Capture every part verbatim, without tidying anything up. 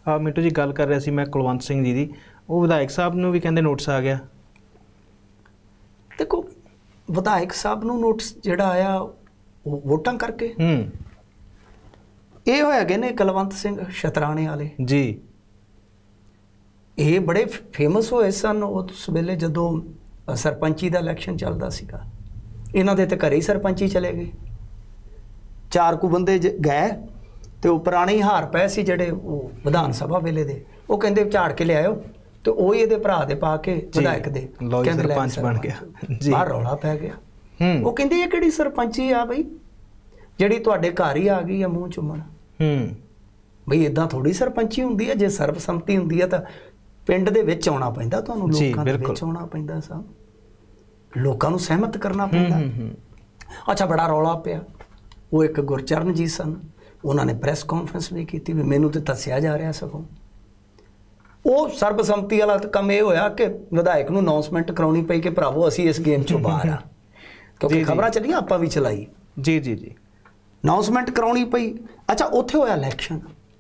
ਆ ਮਿੰਟੂ ਜੀ ਗੱਲ ਕਰ ਰਿਹਾ ਸੀ ਮੈਂ ਕੁਲਵੰਤ ਸਿੰਘ ਜੀ ਦੀ, ਉਹ ਵਿਧਾਇਕ ਸਾਹਿਬ ਨੂੰ ਵੀ ਕਹਿੰਦੇ ਨੋਟਿਸ ਆ ਗਿਆ। ਦੇਖੋ ਵਿਧਾਇਕ ਸਾਹਿਬ ਨੂੰ ਨੋਟਿਸ ਜਿਹੜਾ ਆਇਆ ਉਹ ਵੋਟਾਂ ਕਰਕੇ ਹੂੰ ਇਹ ਹੋਇਆ ਗਏ ਨੇ ਕੁਲਵੰਤ ਸਿੰਘ ਸ਼ਤਰਾਣੇ ਵਾਲੇ ਜੀ, ਇਹ ਬੜੇ ਫੇਮਸ ਹੋਏ ਸਨ ਉਸ ਵੇਲੇ ਜਦੋਂ ਸਰਪੰਚੀ ਦਾ ਇਲੈਕਸ਼ਨ ਚੱਲਦਾ ਸੀਗਾ। ਇਹਨਾਂ ਦੇ ਤੇ ਘਰੇ ਹੀ ਸਰਪੰਚੀ ਚਲੇ ਗਏ, ਚਾਰ ਕੁ ਬੰਦੇ ਗਏ ਤੇ ਉਹ ਪੁਰਾਣੇ ਹੀ ਹਾਰ ਪਏ ਸੀ ਜਿਹੜੇ ਉਹ ਵਿਧਾਨ ਸਭਾ ਵੇਲੇ ਦੇ, ਉਹ ਕਹਿੰਦੇ ਝਾੜ ਕੇ ਲਿਆਇਓ ਤੇ ਉਹ ਹੀ ਇਹਦੇ ਭਰਾ ਦੇ ਪਾ ਕੇ ਵਿਧਾਇਕ ਦੇ ਕਹਿੰਦੇ ਸਰਪੰਚ ਬਣ ਗਿਆ ਜੀ। ਬਾਹਰ ਰੌਲਾ ਪੈ ਗਿਆ। ਹੂੰ ਉਹ ਕਹਿੰਦੇ ਇਹ ਕਿਹੜੀ ਸਰਪੰਚੀ ਆ ਬਈ ਜਿਹੜੀ ਤੁਹਾਡੇ ਘਰ ਹੀ ਆ ਗਈ ਆ ਮੂੰਹ ਚੁੰਮਣ। ਹੂੰ ਬਈ ਇਦਾਂ ਥੋੜੀ ਸਰਪੰਚੀ ਹੁੰਦੀ ਹੈ, ਜੇ ਸਰਬਸੰਮਤੀ ਹੁੰਦੀ ਹੈ ਤਾਂ ਪਿੰਡ ਦੇ ਵਿੱਚ ਆਉਣਾ ਪੈਂਦਾ, ਤੁਹਾਨੂੰ ਲੋਕਾਂ ਦੇ ਵਿੱਚ ਆਉਣਾ ਪੈਂਦਾ, ਸਭ ਲੋਕਾਂ ਨੂੰ ਸਹਿਮਤ ਕਰਨਾ ਪੈਂਦਾ। ਅੱਛਾ ਬੜਾ ਰੌਲਾ ਪਿਆ। ਉਹ ਇੱਕ ਗੁਰਚਰਨ ਜੀ ਸਨ, ਉਹਨਾਂ ਨੇ ਪ੍ਰੈਸ ਕਾਨਫਰੰਸ ਵੀ ਕੀਤੀ ਵੀ ਮੈਨੂੰ ਤੇ ਦੱਸਿਆ ਜਾ ਰਿਹਾ ਸਗੋਂ ਉਹ ਸਰਬਸੰਮਤੀ ਵਾਲਾ ਕੰਮ ਇਹ ਹੋਇਆ ਕਿ ਵਿਧਾਇਕ ਨੂੰ ਅਨਾਉਂਸਮੈਂਟ ਕਰਾਉਣੀ ਪਈ ਕਿ ਭਰਾਵੋ ਅਸੀਂ ਇਸ ਗੇਮ ਚੋਂ ਬਾਹਰ ਆ, ਕਿਉਂਕਿ ਖਬਰਾਂ ਚੱਲੀਆਂ ਆਪਾਂ ਵੀ ਚਲਾਈ। ਜੀ ਜੀ ਜੀ ਅਨਾਉਂਸਮੈਂਟ ਕਰਾਉਣੀ ਪਈ। ਅੱਛਾ ਉੱਥੇ ਹੋਇਆ ਇਲੈਕਸ਼ਨ।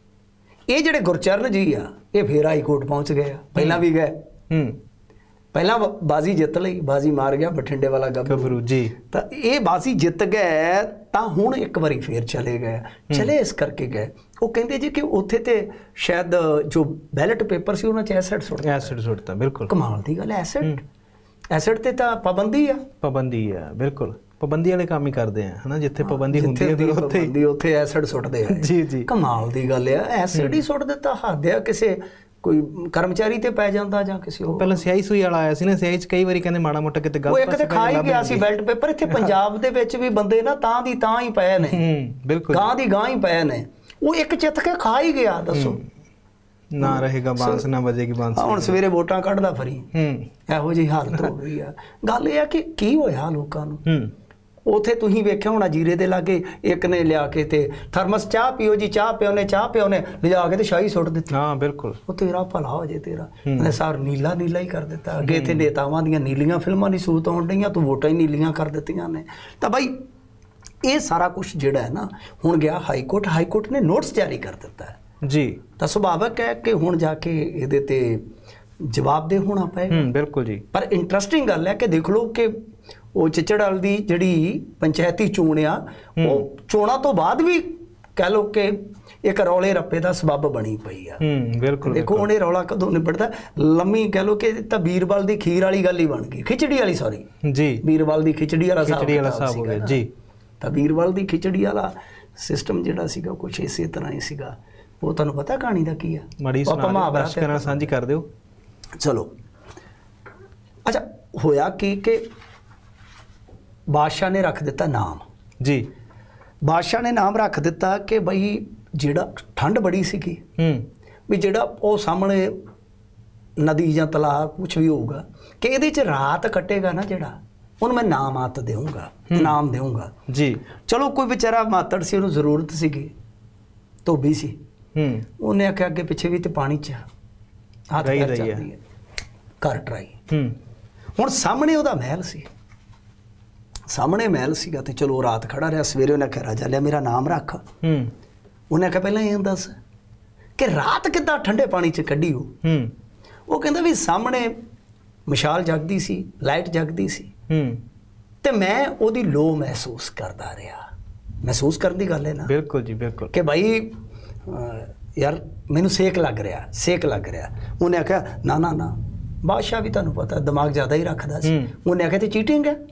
ਇਹ ਜਿਹੜੇ ਗੁਰਚਰਨ ਜੀ ਆ ਇਹ ਫੇਰ ਹਾਈ ਕੋਰਟ ਪਹੁੰਚ ਗਏ ਆ, ਪਹਿਲਾਂ ਵੀ ਗਏ। ਹੂੰ ਪਹਿਲਾਂ ਬਾਜ਼ੀ ਜਿੱਤ ਲਈ, ਬਾਜ਼ੀ ਮਾਰ ਗਿਆ ਬਠਿੰਡੇ ਵਾਲਾ ਗੱਭਰੂ ਜੀ, ਤਾਂ ਇਹ ਬਾਜ਼ੀ ਜਿੱਤ ਗਏ ਤਾਂ ਹੁਣ ਇੱਕ ਵਾਰੀ ਫੇਰ ਚਲੇ ਗਏ। ਚਲੇ ਇਸ ਕਰਕੇ ਗਏ, ਉਹ ਕਹਿੰਦੇ ਜੀ ਕਿ ਉੱਥੇ ਤੇ ਸ਼ਾਇਦ ਜੋ ਬੈਲਟ ਪੇਪਰ ਸੀ ਉਹਨਾਂ 'ਚ ਐਸਿਡ ਸੁੱਟ ਐਸਿਡ ਸੁੱਟਤਾ। ਬਿਲਕੁਲ ਕਮਾਲ ਦੀ ਗੱਲ, ਐਸਿਡ ਐਸਿਡ ਤੇ ਤਾਂ ਪਾਬੰਦੀ ਆ, ਪਾਬੰਦੀ ਆ, ਬਿਲਕੁਲ ਪਾਬੰਦੀ ਵਾਲੇ ਕੰਮ ਹੀ ਕਰਦੇ ਆ ਹਨਾ, ਜਿੱਥੇ ਪਾਬੰਦੀ ਹੁੰਦੀ ਹੈ ਉੱਥੇ ਉੱਥੇ ਐਸਿਡ ਸੁੱਟਦੇ ਆ। ਜੀ ਜੀ ਕਮਾਲ ਦੀ ਗੱਲ ਆ, ਐਸਿਡ ਹੀ ਸੁੱਟ ਦਿੱਤਾ। ਹੱਦ ਆ, ਕਿਸੇ ਕੋਈ ਕਰਮਚਾਰੀ ਤੇ ਪੈ ਜਾਂਦਾ ਜਾਂ ਕਿਸੇ ਹੋਰ। ਪਹਿਲਾਂ ਸਿਆਹੀ ਸੂਈ ਵਾਲਾ ਆਇਆ ਸੀ ਨਾ, ਸਿਆਹੀ 'ਚ ਕਈ ਵਾਰੀ ਕਹਿੰਦੇ ਮਾੜਾ ਮੋਟਾ ਕਿਤੇ ਗੱਲ ਉਹ ਇੱਕ ਤੇ ਖਾ ਹੀ ਗਿਆ ਸੀ ਬੈਲਟ ਪੇਪਰ। ਇੱਥੇ ਪੰਜਾਬ ਦੇ ਵਿੱਚ ਵੀ ਬੰਦੇ ਨਾ ਤਾਂ ਦੀ ਤਾਂ ਹੀ ਪਏ ਨੇ, ਬਿਲਕੁਲ ਗਾਂ ਦੀ ਗਾਂ ਹੀ ਪਏ ਨੇ। ਉਹ ਇੱਕ ਚਿੱਤ ਕੇ ਖਾ ਹੀ ਗਿਆ। ਦੱਸੋ ਨਾ ਰਹੇਗਾ ਬਾਂਸ ਨਾ ਵਜੇਗੀ ਬਾਂਸ। ਹੁਣ ਸਵੇਰੇ ਵੋਟਾਂ ਕੱਢਦਾ ਫਰੀ, ਹੂੰ ਇਹੋ ਜਿਹੀ ਹਾਲਤ ਹੋ ਗਈ ਆ। ਗੱਲ ਇਹ ਆ ਕਿ ਕੀ ਹੋਇਆ ਲੋਕਾਂ ਨੂੰ। ਹੂੰ ਉੱਥੇ ਤੁਸੀਂ ਵੇਖਿਆ ਹੋਣਾ ਜੀਰੇ ਦੇ ਲਾਗੇ ਇੱਕ ਨੇ ਲਿਆ ਕੇ ਤੇ ਥਰਮਸ ਚਾਹ ਪੀਓ ਜੀ, ਚਾਹ ਪਿਓ ਨੇ ਚਾਹ ਪਿਓ ਨੇ ਲਿਜਾ ਕੇ ਤੇ ਸ਼ਾਹੀ ਸੁੱਟ ਦਿੱਤੀ। ਹਾਂ ਬਿਲਕੁਲ, ਉਹ ਤੇਰਾ ਭਲਾ ਹੋ ਜੇ ਤੇਰਾ। ਉਹਨੇ ਸਾਰ ਨੀਲਾ ਨੀਲਾ ਹੀ ਕਰ ਦਿੱਤਾ। ਅੱਗੇ ਇੱਥੇ ਨੇਤਾਵਾਂ ਦੀਆਂ ਨੀਲੀਆਂ ਫਿਲਮਾਂ ਦੀ ਸੂਤ ਆਉਣ ਡਈਆਂ, ਤੂੰ ਵੋਟਾਂ ਹੀ ਨੀਲੀਆਂ ਕਰ ਦਿੱਤੀਆਂ ਨੇ। ਤਾਂ ਬਾਈ ਇਹ ਸਾਰਾ ਕੁਛ ਜਿਹੜਾ ਹੈ ਨਾ ਹੁਣ ਗਿਆ ਹਾਈ ਕੋਰਟ। ਹਾਈ ਕੋਰਟ ਨੇ ਨੋਟਿਸ ਜਾਰੀ ਕਰ ਦਿੱਤਾ ਹੈ ਜੀ। ਤਾਂ ਸੁਭਾਵਕ ਹੈ ਕਿ ਹੁਣ ਜਾ ਕੇ ਇਹਦੇ ਤੇ ਜਵਾਬਦੇਹ ਹੋਣਾ ਪਏਗਾ। ਬਿਲਕੁਲ ਜੀ। ਪਰ ਇੰਟਰਸਟਿੰਗ ਗੱਲ ਹੈ ਕਿ ਦੇਖ ਲਓ ਕਿ ਉਹ ਚਿੱਚੜਵਾਲ ਦੀ ਜਿਹੜੀ ਪੰਚਾਇਤੀ ਚੋਣ ਆ ਉਹ ਚੋਣਾਂ ਤੋਂ ਬਾਅਦ ਵੀ ਕਹਿ ਲਓ ਕਿ ਇੱਕ ਰੌਲੇ ਰੱਪੇ ਦਾ ਸਬੱਬ ਬਣੀ ਪਈ ਆ। ਹੂੰ ਬਿਲਕੁਲ। ਦੇਖੋ ਹੁਣ ਇਹ ਰੌਲਾ ਕਦੋਂ ਨਿਬੜਦਾ, ਲੰਮੀ ਕਹਿ ਲਓ ਕਿ ਤਾਂ ਵੀਰਵਾਲ ਦੀ ਖੀਰ ਵਾਲੀ ਗੱਲ ਹੀ ਬਣ ਗਈ, ਖਿਚੜੀ ਵਾਲੀ ਸੌਰੀ ਜੀ, ਵੀਰਵਾਲ ਦੀ ਖਿਚੜੀ ਵਾਲਾ ਖਿਚੜੀ ਵਾਲਾ ਹਿਸਾਬ ਹੋ ਗਿਆ ਜੀ। ਤਾਂ ਵੀਰਵਾਲ ਦੀ ਖਿਚੜੀ ਵਾਲਾ ਸਿਸਟਮ ਜਿਹੜਾ ਸੀਗਾ ਕੁਛ ਇਸੇ ਤਰ੍ਹਾਂ ਹੀ ਸੀਗਾ। ਉਹ ਤੁਹਾਨੂੰ ਪਤਾ ਕਹਾਣੀ ਦਾ ਕੀ ਆ? ਮਾੜੀ ਸੁਣਾ ਦਰਸ਼ਕਾਂ ਨਾਲ ਸਾਂਝੀ ਕਰ ਦਿਓ। ਚਲੋ ਅੱਛਾ ਹੋਇਆ ਕੀ ਕਿ ਬਾਦਸ਼ਾਹ ਨੇ ਰੱਖ ਦਿੱਤਾ ਨਾਮ ਜੀ। ਬਾਦਸ਼ਾਹ ਨੇ ਨਾਮ ਰੱਖ ਦਿੱਤਾ ਕਿ ਬਈ ਜਿਹੜਾ ਠੰਡ ਬੜੀ ਸੀਗੀ ਵੀ ਜਿਹੜਾ ਉਹ ਸਾਹਮਣੇ ਨਦੀ ਜਾਂ ਤਲਾਬ ਕੁਛ ਵੀ ਹੋਊਗਾ ਕਿ ਇਹਦੇ 'ਚ ਰਾਤ ਕੱਟੇਗਾ ਨਾ ਜਿਹੜਾ, ਉਹਨੂੰ ਮੈਂ ਨਾਮਾਤ ਦੇਵਾਂਗਾ, ਨਾਮ ਦੇਵਾਂਗਾ ਜੀ। ਚਲੋ ਕੋਈ ਵਿਚਾਰਾ ਮਾਤੜ ਸੀ, ਉਹਨੂੰ ਜ਼ਰੂਰਤ ਸੀਗੀ, ਧੋਬੀ ਸੀ, ਉਹਨੇ ਆਖਿਆ ਅੱਗੇ ਪਿੱਛੇ ਵੀ ਤੇ ਪਾਣੀ 'ਚ ਹੱਥ ਪੈਰ ਚੱਲਦੀ ਹੈ, ਘਰ ਟਰਾਈ। ਹੁਣ ਸਾਹਮਣੇ ਉਹਦਾ ਮਹਿਲ ਸੀ, ਸਾਹਮਣੇ ਮਹਿਲ ਸੀਗਾ ਤੇ ਚਲੋ ਰਾਤ ਖੜਾ ਰਿਹਾ। ਸਵੇਰੇ ਉਹਨੇ ਆਖਿਆ ਰਾਜਾ ਲਿਆ ਮੇਰਾ ਨਾਮ ਰੱਖ। ਉਹਨੇ ਆਖਿਆ ਪਹਿਲਾਂ ਇਹ ਦੱਸ ਕਿ ਰਾਤ ਕਿੱਦਾਂ ਠੰਡੇ ਪਾਣੀ 'ਚ ਕੱਢੀ ਹੋ। ਉਹ ਕਹਿੰਦਾ ਵੀ ਸਾਹਮਣੇ ਮਸ਼ਾਲ ਜਗਦੀ ਸੀ, ਲਾਈਟ ਜਗਦੀ ਸੀ ਤੇ ਮੈਂ ਉਹਦੀ ਲੋ ਮਹਿਸੂਸ ਕਰਦਾ ਰਿਹਾ। ਮਹਿਸੂਸ ਕਰਨ ਦੀ ਗੱਲ ਹੈ ਨਾ। ਬਿਲਕੁਲ ਜੀ ਬਿਲਕੁਲ। ਕਿ ਭਾਈ ਯਾਰ ਮੈਨੂੰ ਸੇਕ ਲੱਗ ਰਿਹਾ, ਸੇਕ ਲੱਗ ਰਿਹਾ। ਉਹਨੇ ਆਖਿਆ ਨਾ ਨਾ ਨਾ, ਬਾਦਸ਼ਾਹ ਵੀ ਤੁਹਾਨੂੰ ਪਤਾ ਦਿਮਾਗ ਜ਼ਿਆਦਾ ਹੀ ਰੱਖਦਾ ਸੀ। ਉਹਨੇ ਆਖਿਆ ਤੇ ਚੀਟਿੰਗ ਹੈ,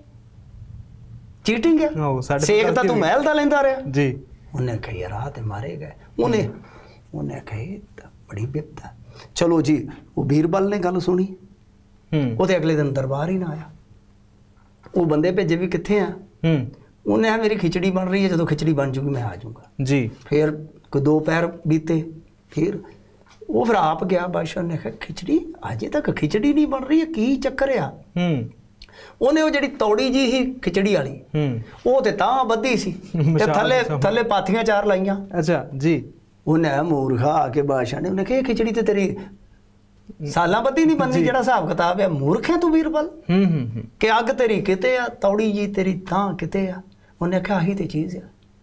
ਚੀਟਿੰਗ ਹੈ, ਸੇਕ ਤਾਂ ਤੂੰ ਮਹਿਲ ਦਾ ਲੈਂਦਾ ਰਿਹਾ ਜੀ। ਉਹਨੇ ਆਖਿਆ ਯਾਰ ਆ ਤੇ ਮਾਰੇ ਗਏ। ਉਹਨੇ ਉਹਨੇ ਆਖਿਆ ਇਹ ਤਾਂ ਬੜੀ ਬਿਪਤਾ। ਚਲੋ ਜੀ ਉਹ ਬੀਰਬਲ ਨੇ ਗੱਲ ਸੁਣੀ, ਉਹਦੇ ਅਗਲੇ ਦਿਨ ਦਰਬਾਰ ਹੀ ਨਾ ਆਇਆ। ਉਹ ਬੰਦੇ ਭੇਜੇ ਵੀ ਕਿੱਥੇ ਆ। ਉਹਨੇ ਆ ਮੇਰੀ ਖਿਚੜੀ ਬਣ ਰਹੀ ਹੈ, ਜਦੋਂ ਖਿਚੜੀ ਬਣ ਜੂਗੀ ਮੈਂ ਆ ਜਾਊਂਗਾ ਜੀ। ਫਿਰ ਕੋਈ ਦੋ ਪੈਰ ਬੀਤੇ, ਫਿਰ ਉਹ ਫਿਰ ਆਪ ਗਿਆ ਬਾਦਸ਼ਾਹ ਨੇ ਆਖਿਆ ਖਿਚੜੀ ਅਜੇ ਤੱਕ ਖਿਚੜੀ ਨਹੀਂ ਬਣ ਰਹੀ ਹੈ, ਕੀ ਚੱਕਰ ਆ। ਉਹਨੇ ਉਹ ਜਿਹੜੀ ਤੌੜੀ ਜੀ ਸੀ ਖਿਚੜੀ ਵਾਲੀ ਉਹ ਤੇ ਤਾਂ ਬੱਧੀ ਸੀ ਤੇ ਥੱਲੇ ਥੱਲੇ ਪਾਥੀਆਂ ਚਾਰ ਲਾਈਆਂ। ਅੱਛਾ ਜੀ। ਉਹਨੇ ਮੂਰਖਾ ਆ ਕੇ ਬਾਦਸ਼ਾਹ ਨੇ ਉਹਨੇ ਕਿਹਾ ਖਿਚੜੀ ਤੇ ਤੇਰੀ ਸਾਲਾਂ ਬੱਧੀ ਨਹੀਂ ਬਣਨੀ, ਜਿਹੜਾ ਹਿਸਾਬ ਕਿਤਾਬ ਆ। ਮੂਰਖ ਹੈ ਤੂੰ ਬੀਰਬਲ, ਕਿ ਅੱਗ ਤੇਰੀ ਕਿਤੇ ਆ, ਤੌੜੀ ਜੀ ਤੇਰੀ ਤਾਂ ਕਿਤੇ ਆ। ਉਹਨੇ ਆਖਿਆ ਆਹੀ ਤੇ ਚੀਜ਼ ਆ।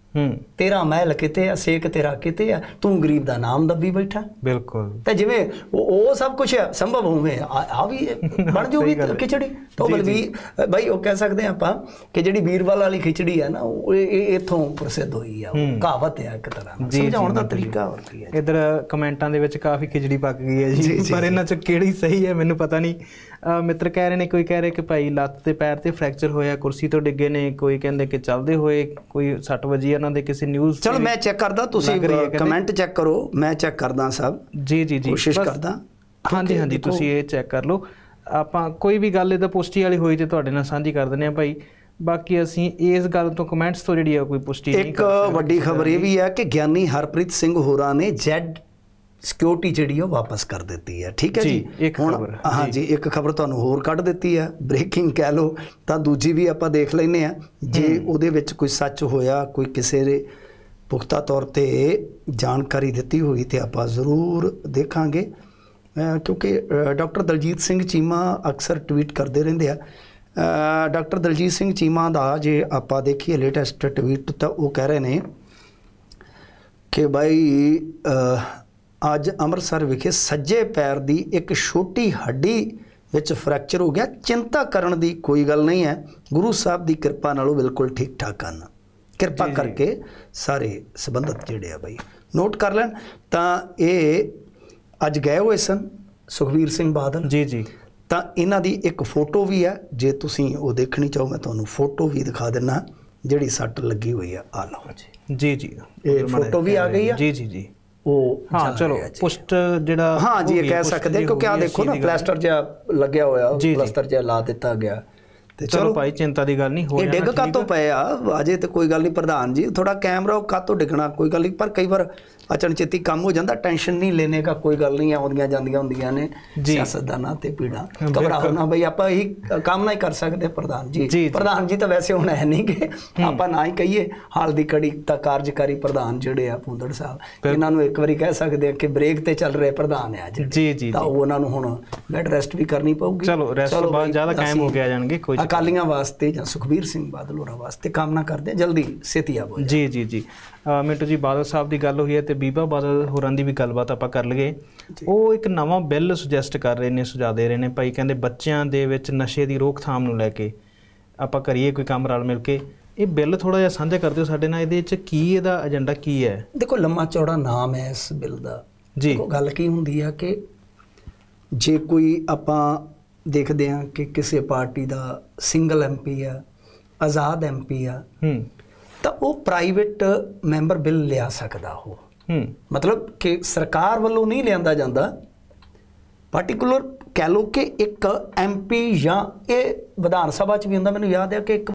ਤੇਰਾ ਮਹਿਲ ਕਿਤੇ ਆ, ਸੇਕ ਤੇਰਾ ਕਿਤੇ ਆ, ਤੂੰ ਗਰੀਬ ਦਾ ਨਾਮ ਦੱਬੀ ਬੈਠਾ। ਬਿਲਕੁਲ। ਤੇ ਜਿਵੇਂ ਉਹ ਸਭ ਕੁਝ ਸੰਭਵ ਹੋਵੇ ਆ ਵੀ ਬਣ ਜੂਗੀ ਖਿਚੜੀ। ਤਾਂ ਬਲਵੀਰ ਬਾਈ ਉਹ ਕਹਿ ਸਕਦੇ ਆ ਆਪਾਂ ਕਿ ਜਿਹੜੀ ਵੀਰਵਾਲ ਵਾਲੀ ਖਿਚੜੀ ਹੈ ਨਾ ਉਹ ਇਹ ਇੱਥੋਂ ਪ੍ਰਸਿੱਧ ਹੋਈ ਆ, ਕਹਾਵਤ ਹੈ ਇੱਕ ਤਰ੍ਹਾਂ ਨਾਲ, ਸਮਝਾਉਣ ਦਾ ਤਰੀਕਾ ਹੋਰ ਕੀ ਹੈ। ਇੱਧਰ ਕਮੈਂਟਾਂ ਦੇ ਵਿੱਚ ਕਾਫੀ ਖਿਚੜੀ ਪੱਕ ਗਈ ਹੈ ਜੀ, ਪਰ ਇਹਨਾਂ 'ਚ ਕਿਹੜੀ ਸਹੀ ਹੈ ਮੈਨੂੰ ਪਤਾ ਨਹੀਂ। ਮਿੱਤਰ ਕਹਿ ਰਹੇ ਨੇ, ਕੋਈ ਕਹਿ ਰਿਹਾ ਕਿ ਭਾਈ ਲੱਤ ਤੇ ਪੈਰ ਤੇ ਫ੍ਰੈਕਚਰ ਹੋਇਆ, ਕੁਰਸੀ ਤੋਂ ਡਿੱਗੇ ਨੇ, ਕੋਈ ਕਹਿੰਦੇ ਕਿ ਚੱਲਦੇ ਹੋਏ ਕੋਈ ਸੱਟ ਵੱਜੀ ਉਹਨਾਂ ਦੇ ਕਿਸੇ ਨਿਊਜ਼। ਚਲੋ ਮੈਂ ਚੈੱਕ ਕਰਦਾ, ਤੁਸੀਂ ਕਮੈਂਟ ਚੈੱਕ ਕਰੋ, ਮੈਂ ਚੈੱਕ ਕਰਦਾ ਸਭ। ਜੀ ਜੀ ਜੀ ਕੋਸ਼ਿਸ਼ ਕਰਦਾ। ਹਾਂਜੀ ਹਾਂਜੀ ਤੁਸੀਂ ਇਹ ਚੈੱਕ ਕਰ ਲਓ। ਆਪਾਂ ਕੋਈ ਵੀ ਗੱਲ ਇਹਦਾ ਪੁਸ਼ਟੀ ਵਾਲੀ ਹੋਈ ਤੇ ਤੁਹਾਡੇ ਨਾਲ ਸਾਂਝੀ ਕਰ ਦਿੰਦੇ ਹਾਂ ਭਾਈ। ਬਾਕੀ ਅਸੀਂ ਇਸ ਗੱਲ ਤੋਂ ਕਮੈਂਟਸ ਤੋਂ ਜਿਹੜੀ ਆ ਕੋਈ ਪੁਸ਼ਟੀ ਨਹੀਂ ਕਰ ਸਕਦੇ। ਇੱਕ ਵੱਡੀ ਖਬਰ ਇਹ ਵੀ ਹੈ ਕਿ ਗਿਆਨੀ ਹਰਪ੍ਰੀਤ ਸਿੰਘ ਹੋਰਾਂ ਨੇ ਜੈਡ ਸਿਕਿਉਰਿਟੀ ਜਿਹੜੀ ਉਹ ਵਾਪਸ ਕਰ ਦਿੱਤੀ ਹੈ। ਠੀਕ ਹੈ ਜੀ। ਹੁਣ ਹਾਂ ਜੀ ਇੱਕ ਖਬਰ ਤੁਹਾਨੂੰ ਹੋਰ ਕੱਢ ਦਿੱਤੀ ਹੈ, ਬ੍ਰੇਕਿੰਗ ਕਹਿ ਲਓ ਤਾਂ ਦੂਜੀ ਵੀ ਆਪਾਂ ਦੇਖ ਲੈਂਦੇ ਹਾਂ। ਜੇ ਉਹਦੇ ਵਿੱਚ ਕੋਈ ਸੱਚ ਹੋਇਆ, ਕੋਈ ਕਿਸੇ ਦੇ ਪੁਖਤਾ ਤੌਰ ਤੇ ਜਾਣਕਾਰੀ ਦਿੱਤੀ ਹੋਈ ਤੇ ਆਪਾਂ ਜ਼ਰੂਰ ਦੇਖਾਂਗੇ, ਕਿਉਂਕਿ ਡਾਕਟਰ ਦਲਜੀਤ ਸਿੰਘ ਚੀਮਾ ਅਕਸਰ ਟਵੀਟ ਕਰਦੇ ਰਹਿੰਦੇ ਆ। ਡਾਕਟਰ ਦਲਜੀਤ ਸਿੰਘ ਚੀਮਾ ਦਾ ਜੇ ਆਪਾਂ ਦੇਖੀਏ ਲੇਟੈਸਟ ਟਵੀਟ ਤਾਂ ਉਹ ਕਹਿ ਰਹੇ ਨੇ ਕਿ ਬਾਈ ਅੱਜ ਅੰਮ੍ਰਿਤਸਰ ਵਿਖੇ ਸੱਜੇ ਪੈਰ ਦੀ ਇੱਕ ਛੋਟੀ ਹੱਡੀ ਵਿੱਚ ਫ੍ਰੈਕਚਰ ਹੋ ਗਿਆ, ਚਿੰਤਾ ਕਰਨ ਦੀ ਕੋਈ ਗੱਲ ਨਹੀਂ ਹੈ, ਗੁਰੂ ਸਾਹਿਬ ਦੀ ਕਿਰਪਾ ਨਾਲੋਂ ਬਿਲਕੁਲ ਠੀਕ ਠਾਕ ਹਨ। ਕਿਰਪਾ ਕਰਕੇ ਸਾਰੇ ਸੰਬੰਧਤ ਜਿਹੜੇ ਆ ਬਾਈ ਨੋਟ ਕਰ ਲੈਣ। ਤਾਂ ਇਹ ਅੱਜ ਗਏ ਹੋਏ ਸਨ ਸੁਖਬੀਰ ਸਿੰਘ ਬਾਦਲ ਜੀ ਜੀ, ਤਾਂ ਇਹਨਾਂ ਦੀ ਇੱਕ ਫੋਟੋ ਵੀ ਹੈ, ਜੇ ਤੁਸੀਂ ਉਹ ਦੇਖਣੀ ਚਾਹੋ ਮੈਂ ਤੁਹਾਨੂੰ ਫੋਟੋ ਵੀ ਦਿਖਾ ਦਿੰਦਾ ਜਿਹੜੀ ਸੱਟ ਲੱਗੀ ਹੋਈ ਆ। ਆ ਲਓ ਜੀ ਜੀ ਜੀ, ਇਹ ਫੋਟੋ ਵੀ ਆ ਗਈ ਆ। ਜੀ ਜੀ ਜੀ ਉਹ ਹਾਂ ਚਲੋ ਪੁਸ਼ਟ ਜਿਹੜਾ ਹਾਂ ਜੀ ਇਹ ਕਹਿ ਸਕਦੇ ਕਿਉਂਕਿ ਆ ਦੇਖੋ ਨਾ ਪਲਾਸਟਰ ਜਿਹਾ ਲੱਗਿਆ ਹੋਇਆ, ਪਲਾਸਟਰ ਜਿਹਾ ਲਾ ਦਿੱਤਾ ਗਿਆ। ਤੇ ਚਲੋ ਭਾਈ ਚਿੰਤਾ ਦੀ ਗੱਲ ਨਹੀਂ, ਹੋ ਜਾਣਾ। ਇਹ ਡਿੱਗ ਕਾਤੋਂ ਪਏ ਆ ਅਜੇ ਤੇ ਕੋਈ ਗੱਲ ਨਹੀਂ ਪ੍ਰਧਾਨ ਜੀ, ਥੋੜਾ ਕੈਮਰਾ ਉਹ ਕਾਤੋਂ ਡਿੱਗਣਾ ਕੋਈ ਗੱਲ ਨਹੀਂ, ਪਰ ਕਈ ਵਾਰ ਅਚਨਚੇਤੀ ਕੰਮ ਹੋ ਜਾਂਦਾ, ਟੈਨਸ਼ਨ ਨਹੀਂ ਲੈਣੇ ਦਾ ਕੋਈ ਗੱਲ ਨਹੀਂ, ਆਉਂਦੀਆਂ ਜਾਂਦੀਆਂ ਹੁੰਦੀਆਂ ਨੇ ਸਿਆਸਤਦਾਨਾਂ ਤੇ ਪੀੜਾਂ, ਘਬਰਾਓ ਨਾ ਬਈ, ਆਪਾਂ ਇਹੀ ਕੰਮ ਨਾ ਹੀ ਕਰ ਸਕਦੇ ਪ੍ਰਧਾਨ ਜੀ। ਪ੍ਰਧਾਨ ਜੀ ਤਾਂ ਵੈਸੇ ਹੁਣ ਹੈ ਨਹੀਂ ਕਿ ਆਪਾਂ ਨਾ ਹੀ ਕਹੀਏ, ਹਾਲ ਦੀ ਘੜੀ ਤਾਂ ਕਾਰਜਕਾਰੀ ਪ੍ਰਧਾਨ ਜਿਹੜੇ ਆ ਭੂੰਦੜ ਸਾਹਿਬ, ਇਹਨਾਂ ਨੂੰ ਇੱਕ ਵਾਰੀ ਕਹਿ ਸਕਦੇ ਆ ਕਿ ਬ੍ਰੇਕ ਤੇ ਚੱਲ ਰਹੇ ਪ੍ਰਧਾਨ ਆ ਜਿਹੜੇ, ਤਾਂ ਉਹਨਾਂ ਨੂੰ ਹੁਣ ਬੈੱਡ ਰੈਸਟ ਵੀ ਕਰਨੀ ਪਊਗੀ। ਚਲੋ ਰੈਸਟ ਤੋਂ ਬਾਅਦ ਜ਼ਿਆਦਾ ਕਾਇਮ ਹੋ ਕੇ ਆ ਜਾਣਗੇ। ਕੋਈ ਅਕਾਲੀਆਂ ਵਾਸਤੇ ਜਾਂ ਸੁਖਬੀਰ ਸਿੰਘ ਬਾਦਲ ਹੋਰਾਂ ਵਾਸਤੇ ਕਾਮਨਾ ਕਰਦੇ ਜਲਦੀ ਛੇਤੀ ਆਵੋ। ਜੀ ਜੀ ਜੀ ਮਿੰਟੂ ਜੀ, ਬਾਦਲ ਸਾਹਿਬ ਦੀ ਗੱਲ ਹੋਈ ਹੈ ਤੇ ਬੀਬਾ ਬਾਦਲ ਹੋਰਾਂ ਦੀ ਵੀ ਗੱਲਬਾਤ ਆਪਾਂ ਕਰ ਲਈਏ। ਉਹ ਇੱਕ ਨਵਾਂ ਬਿੱਲ ਸੁਜੈਸਟ ਕਰ ਰਹੇ ਨੇ, ਸੁਝਾਅ ਦੇ ਰਹੇ ਨੇ ਭਾਈ, ਕਹਿੰਦੇ ਬੱਚਿਆਂ ਦੇ ਵਿੱਚ ਨਸ਼ੇ ਦੀ ਰੋਕਥਾਮ ਨੂੰ ਲੈ ਕੇ ਆਪਾਂ ਕਰੀਏ ਕੋਈ ਕੰਮ ਰਲ ਮਿਲ ਕੇ। ਇਹ ਬਿੱਲ ਥੋੜਾ ਜਿਹਾ ਸਾਂਝਾ ਕਰ ਦਿਓ ਸਾਡੇ ਨਾਲ, ਇਹਦੇ ਵਿੱਚ ਕੀ ਇਹਦਾ ਏਜੰਡਾ ਕੀ ਹੈ? ਦੇਖੋ ਲੰਮਾ ਚੌੜਾ ਨਾਮ ਹੈ ਇਸ ਬਿੱਲ ਦਾ ਜੀ। ਗੱਲ ਕੀ ਹੁੰਦੀ ਆ ਕਿ ਜੇ ਕੋਈ ਆਪਾਂ ਦੇਖਦੇ ਹਾਂ ਕਿ ਕਿਸੇ ਪਾਰਟੀ ਦਾ ਸਿੰਗਲ ਐਮ ਪੀ ਆ, ਆਜ਼ਾਦ ਐਮ ਪੀ ਆ, ਤਾਂ ਉਹ ਪ੍ਰਾਈਵੇਟ ਮੈਂਬਰ ਬਿੱਲ ਲਿਆ ਸਕਦਾ। ਉਹ ਮਤਲਬ ਕਿ ਸਰਕਾਰ ਵੱਲੋਂ ਨਹੀਂ ਲਿਆਂਦਾ ਜਾਂਦਾ, ਪਾਰਟੀਕੂਲਰ ਕਹਿ ਲਓ ਕਿ ਇੱਕ ਐਮ ਪੀ ਜਾਂ ਇਹ ਵਿਧਾਨ ਸਭਾ 'ਚ ਵੀ ਹੁੰਦਾ। ਮੈਨੂੰ ਯਾਦ ਹੈ ਕਿ ਇੱਕ